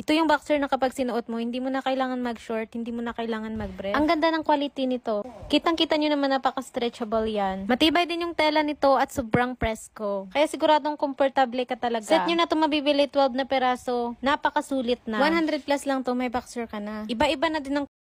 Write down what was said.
Ito yung boxer na kapag sinuot mo, hindi mo na kailangan mag-short, hindi mo na kailangan mag-breast. Ang ganda ng quality nito. Kitang-kita nyo naman napaka-stretchable yan. Matibay din yung tela nito at sobrang presko. Kaya siguradong komportable ka talaga. Set nyo na ito mabibili 12 na peraso. Napakasulit na. 100 plus lang to, may boxer ka na. Iba-iba na din ang